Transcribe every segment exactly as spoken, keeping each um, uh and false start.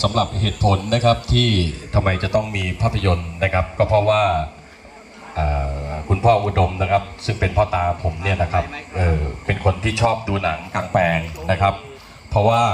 สำหรับเหตุผลนะครับที่ทำไมจะต้องมีภาพยนตร์นะครับก็เพราะว่าคุณพ่ออุดมนะครับซึ่งเป็นพ่อตาผมเนี่ยนะครับเออเป็นคนที่ชอบดูหนังกลางแปลงนะครับเพราะว่า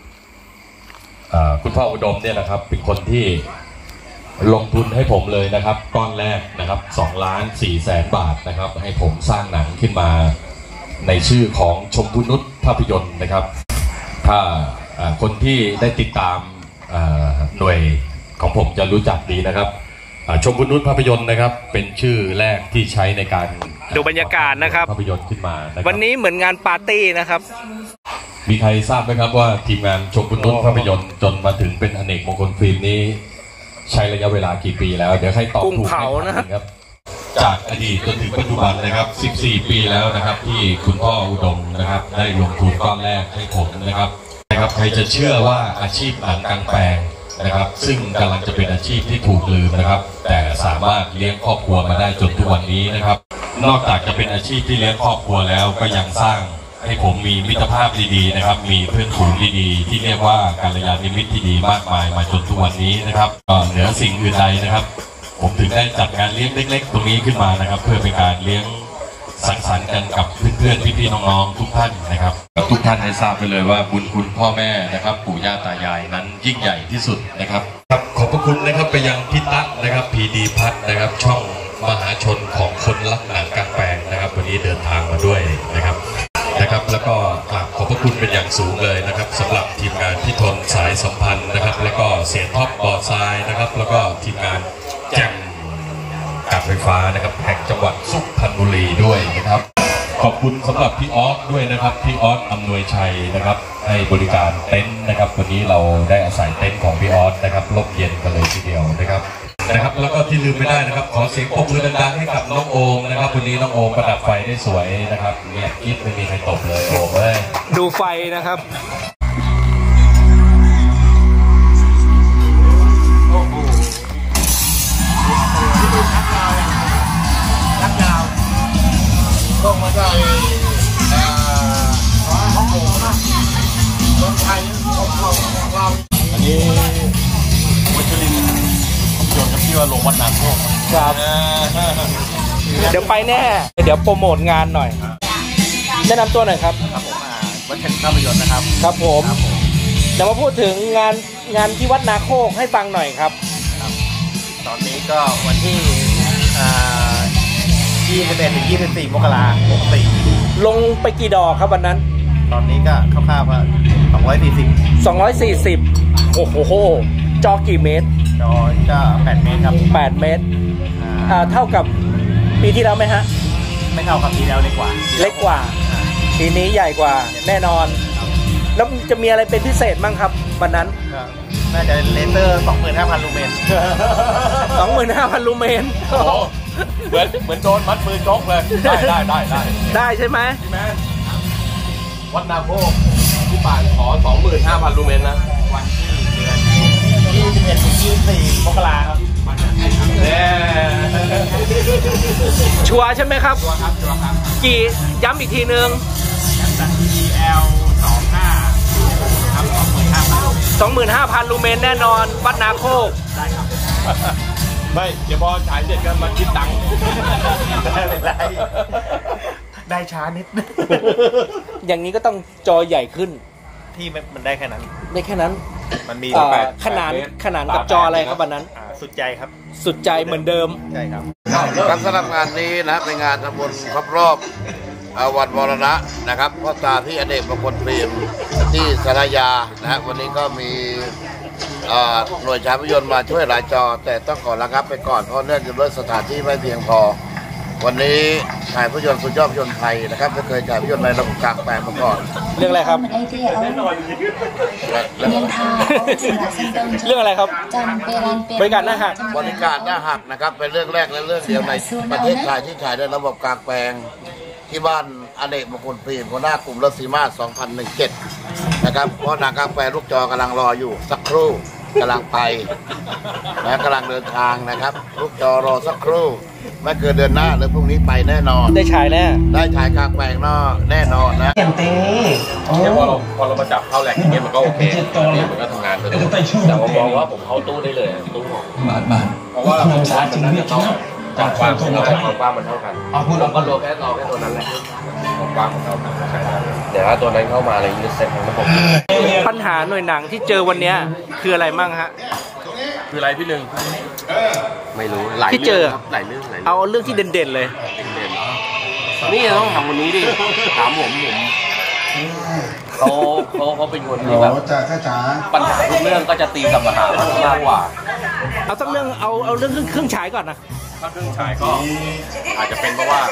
คุณพ่ออุดมเนี่ยนะครับเป็นคนที่ลงทุนให้ผมเลยนะครับก้อนแรกนะครับสองล้านสี่แสนบาทนะครับให้ผมสร้างหนังขึ้นมาในชื่อของชมพูนุชภาพยนตร์นะครับถ้าคนที่ได้ติดตามหน่วยของผมจะรู้จักดีนะครับชมพูนุชภาพยนตร์นะครับเป็นชื่อแรกที่ใช้ในการดูบรรยากาศนะครับภาพยนตร์ขึ้นมาวันนี้เหมือนงานปาร์ตี้นะครับมีใครทราบไหมครับว่าทีมงานชมพูนุชภาพยนตร์จนมาถึงเป็นอเนกมงคลฟิล์มนี้ใช้ระยะเวลากี่ปีแล้วเดี๋ยวให้ตอบถูกนะครับจากอดีตจนถึงปัจจุบันนะครับสิบสี่ปีแล้วนะครับที่คุณพ่ออุดมนะครับได้ลงทุนก้อนแรกให้ผมนะครับนะครับใครจะเชื่อว่าอาชีพหนังกลางแปลงนะครับซึ่งกำลังจะเป็นอาชีพที่ถูกลืมนะครับแต่สามารถเลี้ยงครอบครัวมาได้จนทุกวันนี้นะครับนอกจากจะเป็นอาชีพที่เลี้ยงครอบครัวแล้วก็ยังสร้างให้ผมมีมิตรภาพดีๆนะครับมีเพื่อนฝูงดีๆที่เรียกว่ากัลยาณมิตรที่ดีมากมายมาจนทุกวันนี้นะครับเหนือสิ่งอื่นใดนะครับผมถึงได้จัดงานเลี้ยงเล็กๆตรงนี้ขึ้นมานะครับเพื่อเป็นการเลี้ยงสังสรรค์กันกับเพื่อนๆพี่ๆน้องๆทุกท่านนะครับทุกท่านให้ทราบไปเลยว่าบุญคุณพ่อแม่นะครับปู่ย่าตายายนั้นยิ่งใหญ่ที่สุดนะครับครับขอบพระคุณนะครับไปยังพี่ตั๊กนะครับพีดีพัฒน์นะครับช่องมหาชนของคนรักหนังกลางแปลงนะครับวันนี้เดินทางมาด้วยนะครับนะครับแล้วก็กราบขอบพระคุณเป็นอย่างสูงเลยนะครับสำหรับทีมงานพี่ทนสายสัมพันธ์นะครับแล้วก็เสียท็อปบอทรายนะครับแล้วก็ทีมงานแจ่มการไฟฟ้านะครับแห่งจังหวัดสุพรรณบุรีด้วยนะครับขอบคุณสำหรับพี่ออสด้วยนะครับพี่ออสอำนวยชัยนะครับให้บริการเต็นท์นะครับวันนี้เราได้อาศัยเต็นท์ของพี่ออสนะครับร่มเย็นกันเลยทีเดียวนะครับนะครับแล้วก็ที่ลืมไม่ได้นะครับขอเสียงปรบมือดังๆให้กับน้องโอมนะครับวันนี้น้องโอมประดับไฟได้สวยนะครับเนี่ยกิ๊บไม่มีใครตบเลยโอมเอ้ยดูไฟนะครับลงมาได้ห้องโถงนะรถไทยของเราของเราอันนี้วัชรินทร์ยนต์กับที่ว่าลงวัดนาโคกครับเดี๋ยวไปแน่เดี๋ยวโปรโมทงานหน่อยแนะนำตัวหน่อยครับครับผมวัชรินทร์ภาพยนตร์นะครับครับผมเดี๋ยวมาพูดถึงงานงานที่วัดนาโคกให้ฟังหน่อยครับตอนนี้ก็วันที่ยี่สิบเอ็ดถึงยี่สิบสี่มกราคมหกสี่ลงไปกี่ดอกครับวันนั้นตอนนี้ก็คร่าวๆว่าสองร้อยสี่สิบสองร้อยสี่สิบโอ้โหจอกี่เมตรจอก็แปดเมตรครับแปดเมตรอ่าเท่ากับปีที่แล้วไหมฮะไม่เท่ากับปีแล้วเล็กกว่าเล็กกว่าปีนี้ใหญ่กว่าแน่นอนแล้วจะมีอะไรเป็นพิเศษบ้างครับวันนั้นน่าจะเลเซอร์ สองหมื่นห้าพัน ลูเมนสองหมื่นห้าพัน ลูเมนเหมือนเหมือนโดนมัดมือจกเลยได้ได้ได้ได้ได้ใช่ไหมวัดนาโคกที่ป่านขอ สองหมื่นห้าพัน ลูเมนนะวันที่เดือนยี่สิบเอ็ดถึงยี่สิบสี่มกราครับชัวร์ใช่ไหมครับชัวร์ครับชัวร์ครับกี่ย้ำอีกทีนึงอี แอล สองห้าครับ สองหมื่นห้าพันสองหมื่นห้าพัน ลูเมนแน่นอนวัดนาโคกได้ครับไม่เดี๋ยวพอฉายเสร็จกันมาคิดตังค์ได้ได้ได้ช้านิดอย่างนี้ก็ต้องจอใหญ่ขึ้นที่มันได้แค่นั้นได้แค่นั้นมันมีขนาดขนาดกับจออะไรครับวันนั้นสุดใจครับสุดใจเหมือนเดิมใช่ครับการสำหรับงานนี้นะเป็นงานทำบุญครบรอบวันมรณะนะครับพ่อตาที่อเนกมงคลฟิล์มที่สารยานะฮะวันนี้ก็มีหน่วยฉายภาพยนตร์มาช่วยหลายจอแต่ต้องขอระงับไปก่อนเพราะเนื่องจากด้วยสถานที่ไม่เพียงพอวันนี้ฉายภาพยนตร์สุดยอดภาพยนตร์ไทยนะครับไม่เคยฉายภาพยนตร์ในระบบกลางแปลงมาก่อนเรื่องอะไรครับเรื่องอะไรครับบริการหน้าหักบริการหน้าหักนะครับเป็นเรื่องแรกและเรื่องเดียวในประเทศไทยที่ฉายในระบบกลางแปลงที่บ้านอเนกมงคลฟิล์มหัวหน้ากลุ่มรถซีมาสองพันสิบเจ็ดนะครับเพราะหนังกลางแปลงลูกจอกำลังรออยู่สักครู่กำลังไปนะกำลังเดินทางนะครับลูกจอรอสักครู่ไม่เกินเดือนหน้าหรือพรุ่งนี้ไปแน่นอนได้ฉายแน่ได้ฉายกลางแปลงนอกแน่นอนนะเนี่ยพอเราพอเรามาจับเข้าแหลกอย่างเงี้ยมันก็โอเคนี่มันก็ทำงานไปเลยแต่ผมมองว่าผมเข้าตู้ได้เลยตู้เพราะว่าผมว่ามันน่าจะต้องจากความของเราความกว้างมันเท่ากันเราก็รวมแค่รอแค่ตัวนั้นแหละความกว้างมันเท่ากันเดี๋ยวถ้าตัวนั้นเข้ามาอะไรยืดเซ็ตของระบบปัญหาหน่วยหนังที่เจอวันเนี้ยคืออะไรมั่งฮะคืออะไรพี่หนึ่งไม่รู้หลายที่เจอหลายเรื่องหลายเรื่องเอาเรื่องที่เด่นๆเลยนี่ต้องทำวันนี้ดิถามผมผมเขาเขาเขาเป็นคนที่แบบปัญหาทุกเรื่องก็จะตีกับปัญหามากกว่าเอาสักเรื่องเอาเอาเรื่องเครื่องฉายก่อนนะถ้าเครื่องฉายก็อาจจะเป็นเพราะว่า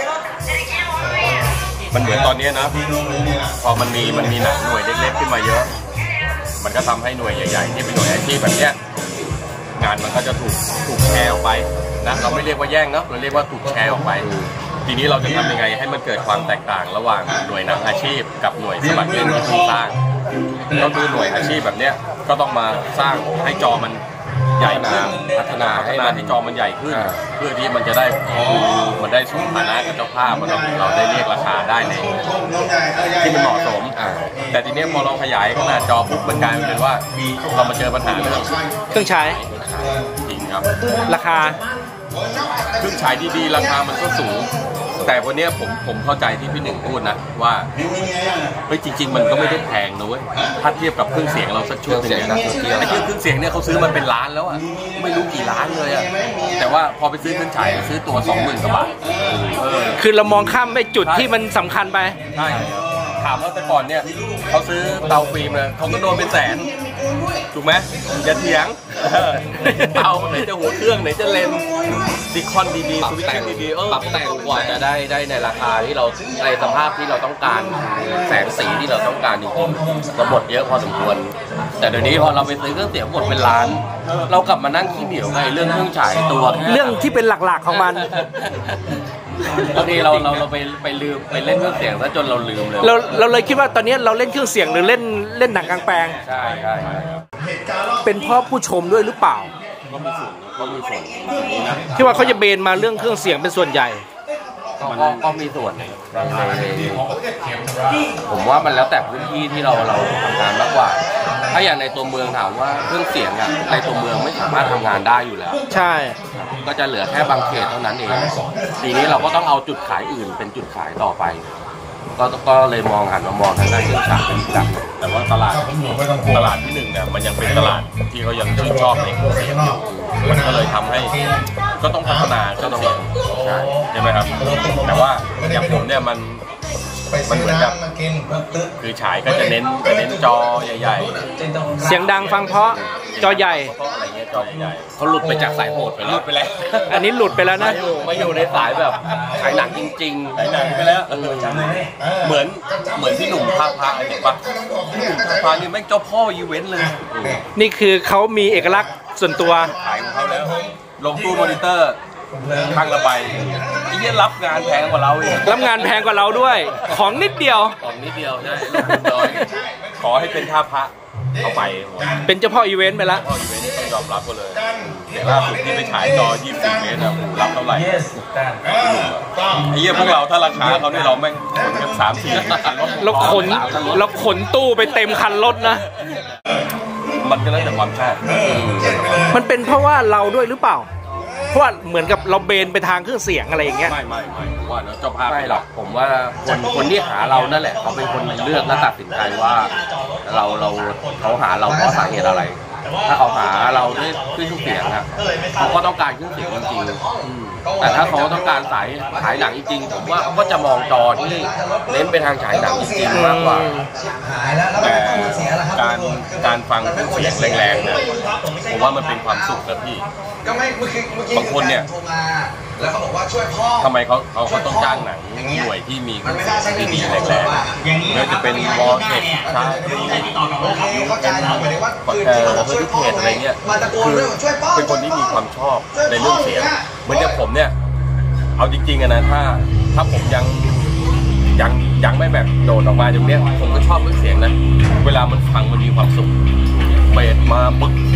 มันเหมือนตอนนี้นะพอมันมีมันมีหนังหน่วยเล็กๆขึ้นมาเยอะ มันก็ทำให้หน่วยใหญ่ๆที่เป็นหน่วยอาชีพแบบเนี้ยงานมันก็จะถูกถูกแชร์ออกไปนะเราไม่เรียกว่าแย่งเนาะเราเรียกว่าถูกแชร์ออกไปทีนี้เราจะทำยังไงให้มันเกิดความแตกต่างระหว่างหน่วยหนังอาชีพกับหน่วยสมัครเล่นที่เพิ่งสร้างก็คือหน่วยอาชีพแบบเนี้ยก็ต้องมาสร้างให้จอมันใหญ่ขึ้นพัฒนาให้ที่จอมันใหญ่ขึ้นเพื่อที่มันจะได้มันได้สมฐานะกับเจ้าภาพมันเราได้เรียกราคาได้ในที่มันเหมาะสมแต่ทีนี้พอเราขยายขนาดจอปุ๊บมันกลายเป็นว่าเรามาเจอปัญหาเรื่องเครื่องฉายจริงครับราคาเครื่องฉายดีๆราคามันก็สูงแต่วันนี้ผมผมเข้าใจที่พี่หนึ่งพูดนะว่าเฮ้ยจริงๆมันก็ไม่ได้แพงนะเว้ยถ้าเทียบกับเครื่องเสียงเราสักชุดหนึ่งนะไอ้เครื่องเครื่องเสียงเนี่ยเขาซื้อมันเป็นล้านแล้วอ่ะไม่รู้กี่ล้านเลยอ่ะแต่ว่าพอไปซื้อเครื่องฉายซื้อตัวสองหมื่นกว่าบาทเออคือเรามองข้ามไปจุดที่มันสำคัญไปใช่ถามว่าแต่ก่อนเนี่ยเขาซื้อเตาฟิล์มนะเขาก็โดนเป็นแสนถูกไหมอย่าเถียงเตาไหนจะหัวเครื่องไหนจะเลนซิคอนดีๆสวิตช์ดีๆเออปรับแต่งกว่าจะได้ได้ในราคาที่เราในสภาพที่เราต้องการแสงสีที่เราต้องการจริงๆก็หมดเยอะพอสมควรแต่เดี๋ยวนี้พอเราไปซื้อเครื่องเสียงหมดเป็นล้านเรากลับมานั่งขี้เหนียวในเรื่องเครื่องฉายตัวแค่เรื่องที่เป็นหลักๆของมันบางทีเราเราเราไปไปลืมไปเล่นเครื่องเสียงซะจนเราลืมเลยเราเราเลยคิดว่าตอนนี้เราเล่นเครื่องเสียงหรือเล่นเล่นหนังกลางแปลงใช่ใช่ใช่เป็นเพราะผู้ชมด้วยหรือเปล่าก็มีส่วนก็มีส่วนนี้นะที่ว่าเขาจะเบนมาเรื่องเครื่องเสียงเป็นส่วนใหญ่ก็ก็ก็มีส่วนในในผมว่ามันแล้วแต่พื้นที่ที่เราเราทำงานมากกว่า ถ้าอย่างในตัวเมืองถามว่าเครื่องเสียงอ่ะในตัวเมืองไม่สามารถทำงานได้อยู่แล้วใช่ก็จะเหลือแค่บางเขตเท่านั้นเองทีนี้เราก็ต้องเอาจุดขายอื่นเป็นจุดขายต่อไป ก็ก็เลยมองหันมามองทางด้านเครื่องฉายเป็นหลักแต่ว่าตลาดตลาดที่หนึ่งเนี่ยมันยังเป็นตลาดที่เขายังชื่นชอบในเครื่องเสียงอยู่มันก็เลยทำให้ก็ต้องพัฒนาก็ต้องใช่ไหมครับแต่ว่าอย่างผมเนี่ยมันมันเหมือนกับคือฉายก็จะเน้นจะเน้นจอใหญ่ๆเสียงดังฟังเพราะจอใหญ่เพราะอะไรเงี้ยจอใหญ่เขาหลุดไปจากสายโหดไปๆแล้ลุวดไปแล้วอันนี้หลุดไปแล้วมานะอยู่มาอยู่ในสายแบบฉายหนังจริงไหนหนังไปแล้วเออเหมือนเหมือนพี่หนุ่มภาคพระเห็นปะพี่หนุ่มภาคพระนี่แม่งเจ้าพ่ออีเวนต์เลยนี่คือเขามีเอกลักษณ์ส่วนตัวขายของเขาแล้วลงตู้มอนิเตอร์ข้างละใบไอ้เหี้ยรับงานแพงกว่าเราอีกรับงานแพงกว่าเราด้วย ของนิดเดียวๆของนิดเดียวใช่ลงทุนน้อยขอให้เป็นท่าพระเอาไปเป็นเจ้าพ่ออีเวนต์ไปแล้วพ่ออีเวนต์ต้องยอมรับก็เลยเดี๋ยวล่าสุดที่ไปฉายจอยี่สิบสี่เมตรนะรับเท่าไหร่ไอ้เหี้ยพวกเราถ้าราคาเขาเนี่ยเราแม่งขนกันสามสี่คันรถเราขนเราขนตู้ไปเต็มคันรถนะมันก็แล้วแต่ความชอบมันเป็นเพราะว่าเราด้วยหรือเปล่า เพราะว่าเหมือนกับเราเบนไปทางเครื่องเสียงอะไรอย่างเงี้ยไม่ไม่ไม่ผมว่าเนอะเจ้าภาพไม่หรอกผมว่าคนคนที่หาเรานั่นแหละเขาเป็นคนเลือกและตัดสินใจว่าเราเราเขาหาเราเพราะสาเหตุอะไร ถ้าเขาหาเราด้วยเครื่องเสียงอะเขาก็ต้องการเครื่องเสียงจริงๆแต่ถ้าเขาต้องการสายฉายหนังจริงๆผมว่าเขาก็จะมองจอที่เน้นไปทางฉายหนังจริงๆมากกว่าแต่การการฟังเครื่องเสียงแรงๆเนี่ยผมว่ามันเป็นความสุขนะพี่บางคนเนี่ยทำไมเขาเขาเขาต้องจ้างหนังหน่วยที่มีเครื่องเสียงที่ดีแรงๆไม่ว่าจะเป็นวอลเทคชาร์ลียูเอ็นเอ่อเฮอร์ริเทจอะไรเงี้ยคือเป็นคนที่มีความชอบในเรื่องเสียงเหมือนอย่างผมเนี่ยเอาจริงๆอะนะถ้าถ้าผมยังยังยังไม่แบบโดดออกมาตรงเนี้ยผมก็ชอบเรื่องเสียงนะเวลามันฟังมันมีความสุขเบสมาปึ๊กปึ๊ก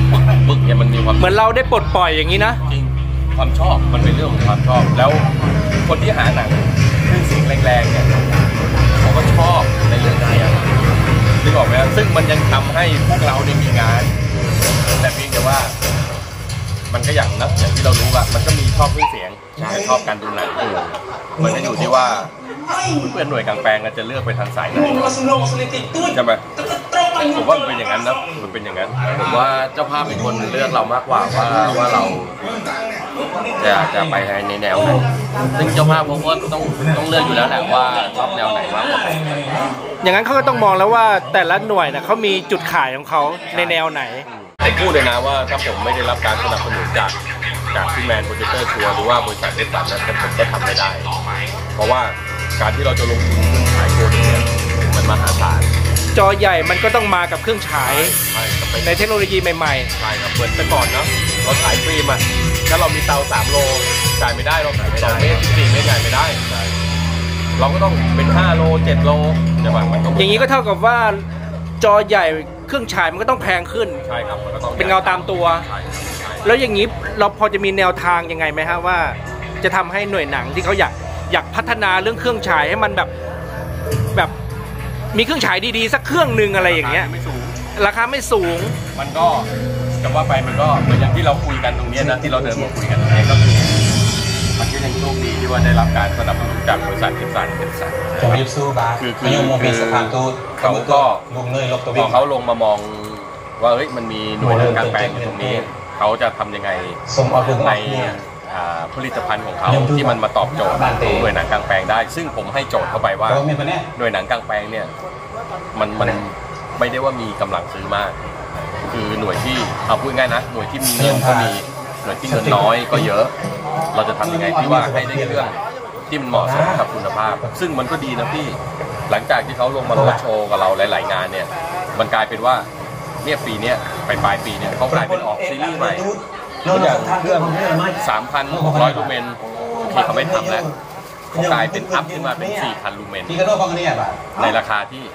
บึกเนี่ยมันมีความเหมือนเราได้ปลดปล่อยอย่างนี้นะจริงความชอบมันเป็นเรื่องของความชอบแล้วคนที่หาหนังคลื่นเสียงแรงๆเนี่ยเขาก็ชอบในเรื่องนี้นึกออกไหมซึ่งมันยังทำให้พวกเราได้มีงานแต่เพียงแต่ว่ามันก็อย่างนะอย่างที่เรารู้ว่ามันก็มีชอบคลื่นเสียงชอบการดูหนังมันก็อยู่ที่ว่าเพื่อนหน่วยกลางแปลงจะเลือกไปทางสายไหนใช่ไหมผมว่ามันเป็นอย่างนั้นนะมันเป็นอย่างนั้นผมว่าเจ้าภาพเป็นคนเลือกเรามากกว่าว่าว่าเราจะจะไปในแนวไหนซึ่งเจ้าภาพผมว่าต้องต้องเลือกอยู่แล้วแหละว่าชอบแนวไหนมากกว่าอย่างนั้นเขาก็ต้องมองแล้วว่าแต่ละหน่วยนะเขามีจุดขายของเขาในแนวไหนแต่พูดเลยนะว่าถ้าผมไม่ได้รับการสนับสนุนจากจากพี่แมนโปรเจคเตอร์ชัวร์หรือว่าบริษัทเอสสันนั้นผมก็ทำไม่ได้เพราะว่าการที่เราจะลงทุนขายโคดเนี่ยมันมหาศาลจอใหญ่มันก็ต้องมากับเครื่องฉายในเทคโนโลยีใหม่ๆใช่ครับเหมือนแต่ก่อนเนาะเราขายฟิล์มอ่ะถ้าเรามีเตาสามโลจ่ายไม่ได้เราขายไม่ได้เมตรสี่เมตรจ่ายไม่ได้เราก็ต้องเป็นห้าโลเจ็ดโลใช่ป่ะมันต้องอย่างนี้ก็เท่ากับว่าจอใหญ่เครื่องฉายมันก็ต้องแพงขึ้นใช่ครับมันก็ต้องเป็นเงาตามตัวแล้วอย่างนี้เราพอจะมีแนวทางยังไงไหมฮะว่าจะทำให้หน่วยหนังที่เขาอยากอยากพัฒนาเรื่องเครื่องฉายให้มันแบบแบบมีเครื่องฉายดีๆสักเครื่องหนึ่งอะไรอย่างเงี้ยราคาไม่สูงมันก็จะว่าไปมันก็เหมือนอย่างที่เราคุยกันตรงนี้นะที่เราเดินมาคุยกันตรงนี้ก็คือมันก็ยังโชคดีที่ว่าได้รับการสนับสนุนจากบริษัทเอฟสันเอฟสันคือคือคือเขาก็พอเขาลงมามองว่าเฮ้ยมันมีหน่วยงานการแปลงอยู่ตรงนี้เขาจะทำยังไงในผลิตภัณฑ์ของเขาที่มันมาตอบโจทย์หน่วยหนังกลางแปลงได้ซึ่งผมให้โจทย์เข้าไปว่าหน่วยหนังกลางแปลงเนี่ยมันมันไม่ได้ว่ามีกำลังซื้อมากคือหน่วยที่เอาพูดง่ายนะหน่วยที่มีเงินก็มีหน่วยที่เงินน้อยก็เยอะเราจะทำยังไงที่ว่าให้ได้เครื่องที่มันเหมาะสมกับคุณภาพซึ่งมันก็ดีนะพี่หลังจากที่เขาลงมาโรดโชว์กับเราหลายๆงานเนี่ยมันกลายเป็นว่าเนี่ยปีนี้ไปปลายปีเนี่ยเขากลายเป็นออกซีรีส์ใหม่อย่างเครื่อง สามพันหกร้อย ลูเมนโอเคเขาไม่ทำแล้วเขากลายเป็นอัพขึ้นมาเป็น สี่พัน ลูเมนในราคาที่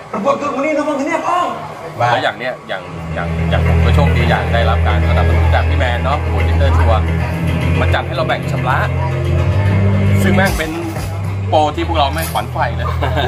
แล้วอย่างเนี้ยอย่างอย่างอย่างผมก็โชคดีอย่างได้รับการสนับสนุนจากพี่แมนเนาะโปรเจคเตอร์ชัวร์มันจัดให้เราแบ่งชำระซึ่งแม่งเป็นโปรที่พวกเราแม่งขวัญไฟเลย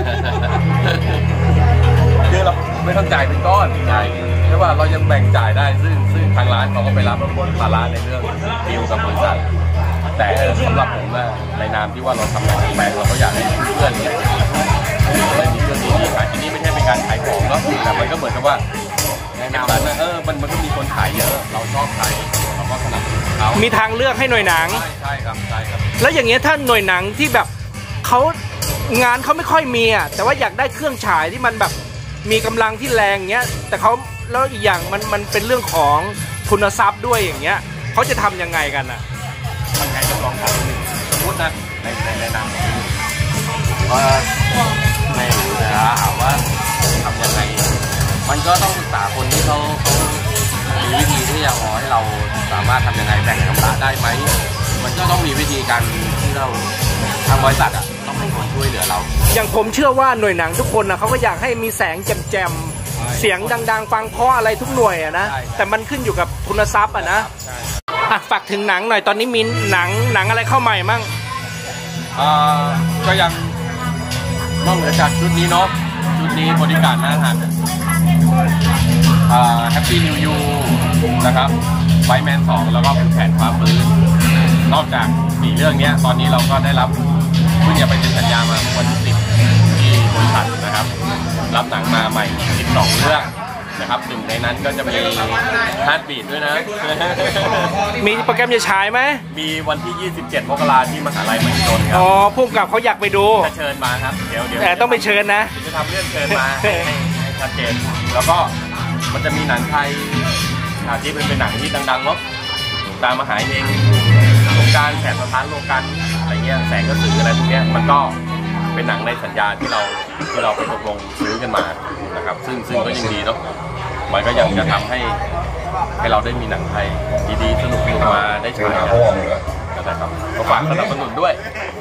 คือเราไม่ต้องจ่ายเป็นก้อนใช่ใช่ว่าเรายังแบ่งจ่ายได้ซึ่งซึ่งทางร้านเขาก็ไปรับภาระในเรื่องดีลกับบริษัทแต่สำหรับผมนะในนามที่ว่าเราทำงานแปลงเราก็อยากให้เพื่อนเนี่ยได้มีเครื่องดีๆขายที่นี่ไม่ใช่เป็นการขายของเนาะแต่มันก็เหมือนกับว่าในนามนั้นเออมันมันก็มีคนขายเยอะเราชอบขายเราก็สนับสนุนเขามีทางเลือกให้หน่วยหนังใช่ใช่ครับใช่ครับแล้วอย่างเงี้ยถ้าหน่วยหนังที่แบบเขางานเขาไม่ค่อยมีอ่ะแต่ว่าอยากได้เครื่องฉายที่มันแบบมีกำลังที่แรงเงี้ยแต่เขาแล้วอีกอย่างมันมันเป็นเรื่องของทุนทรัพย์ด้วยอย่างเงี้ยเขาจะทำยังไงกันอ่ะทำไงต้องลองถามหนึ่งสมมตินะในในในนามว่าไม่รู้จะถามว่าทำยังไงมันก็ต้องศึกษาคนที่เขาเขามีวิธีที่จะขอให้เราสามารถทำยังไงแบ่งกำไรได้ไหมมันก็ต้องมีวิธีการที่เราทางบริษัทอ่ะต้องให้คนช่วยเหลือเราอย่างผมเชื่อว่าหน่วยหนังทุกคนนะเขาก็อยากให้มีแสงแจ่มๆเสียงดังๆฟังเพราะอะไรทุกหน่วยอะนะแต่มันขึ้นอยู่กับทุนทรัพย์อะนะอ่ะฝากถึงหนังหน่อยตอนนี้มีหนังหนังอะไรเข้าใหม่มั่งอ่าก็ยังนอกเหนือจากชุดนี้เนาะชุดนี้บริการหน้าหันอ่าแฮปปี้นิวยูนะครับไฟแมนสองแล้วก็ผู้แขนฟ้าฟื้นนอกจากสี่เรื่องนี้ตอนนี้เราก็ได้รับเพิ่งจะไปเซ็นสัญญามาวันที่สิบที่บริษัทนะครับรับหนังมาใหม่สิบสองเรื่องนะครับหนึ่งในนั้นก็จะมีฮาร์ดบีทด้วยนะมีโปรแกรมจะฉายไหมมีวันที่ยี่สิบเจ็ดมกราคมที่มหาลัยมหิดลครับอ๋อผู้กำกับเขาอยากไปดูจะเชิญมาครับเดี๋ยวเดี๋ยวแต่ต้องไปเชิญนะจะทำเรื่องเชิญมาให้ชัดเจนแล้วก็มันจะมีหนังไทยที่เป็นเป็นหนังที่ดังๆเนาะตามมหาเองโครงการแสงสะท้านโลกันอะไรเงี้ยแสงกระสืออะไรพวกเนี้ยมันก็เป็นหนังในสัญญาที่เราที่เราไปตกลงซื้อกันมานะครับซึ่งซึ่งก็ยังดีเนาะมันก็ยังจะทำให้ให้เราได้มีหนังไทยดีๆสนุกๆมาได้ฉายกันนะครับก็ฝากสนับสนุนด้วย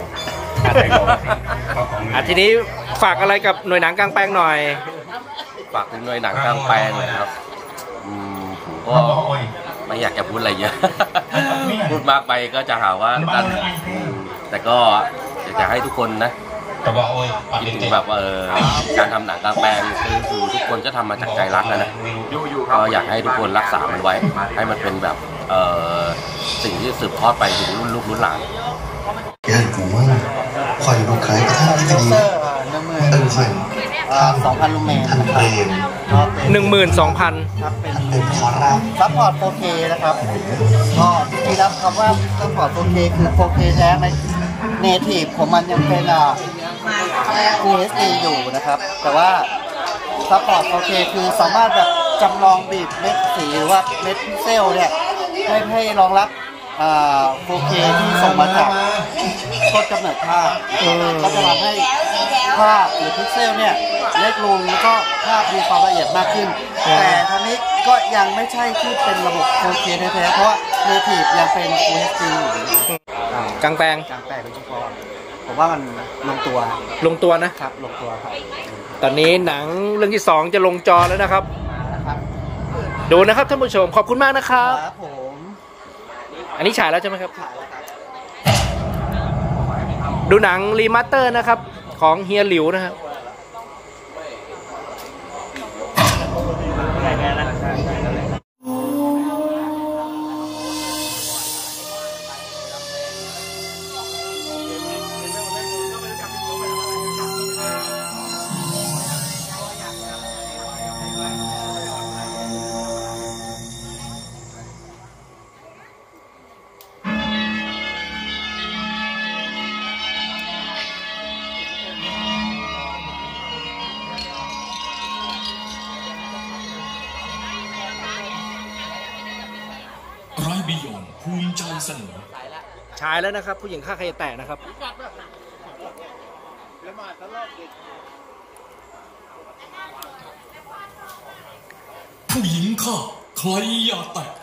อ่ะทีนี้ฝากอะไรกับหน่วยหนังกลางแปลงหน่อยฝากถึงหน่วยหนังกลางแปลงเลยครับอืมผมก็ไม่อยากจะพูดอะไรเยอะ พูดมากไปก็จะหาว่านั่นแต่ก็อยากจะให้ทุกคนนะคิดถึงแบบเออการทำหนังกลางแปลงคือทุกคนก็ทำมาจากใจรักนะนะก็อยากให้ทุกคนรักษามันไว้ให้มันเป็นแบบเออสิ่งที่สืบทอดไปถึงรุ่นลูกรุ่นหลานแกกูว่าคอยดูขายกระทั่งที่ดีเออใช่สองพันลูเมนทันเปรมหนึ่งหมื่นสองพันครับเป็นเป็นคอร่าซัพพอร์ต โฟร์เค นะครับก็ที่รับคำว่าซัพพอร์ต โฟร์เค คือ โฟร์เค แท้ในเนทีฟของมันยังเป็นอ่า ฟูล เอช ดี อยู่นะครับแต่ว่าซัพพอร์ต โฟร์เค คือสามารถแบบจำลองบีบเม็ดสีหรือว่าเม็ดพิกเซลเนี่ยให้ให้รองรับอ่า โฟร์เค ที่ส่งมาจากต้นกำเนิดภาพก็จะทำให้ภาพหรือพิกเซลเนี่ยเล็กลงแล้วก็ภาพมีความละเอียดมากขึ้นแต่ทั้งนี้ก็ยังไม่ใช่ที่เป็นระบบ โฟร์เค แท้ๆเพราะว่าเนทีฟยังเป็น ฟูล เอช ดี อยู่กลางแปลงกลางแปลงเป็นเฉพาะผมว่ามันลงตัวลงตัวนะครับลงตัวครับตอนนี้หนังเรื่องที่สองจะลงจอแล้วนะครับดูนะครับท่านผู้ชมขอบคุณมากนะครับครับผมอันนี้ฉายแล้วใช่ไหมครับดูหนังรีมาสเตอร์นะครับของเฮียหลิวนะครับไรบิยอนภูมิใจเสนอฉายแล้วนะครับผู้หญิงฆ่าใครแตกนะครับผู้หญิงฆ่าใครอย่าแตก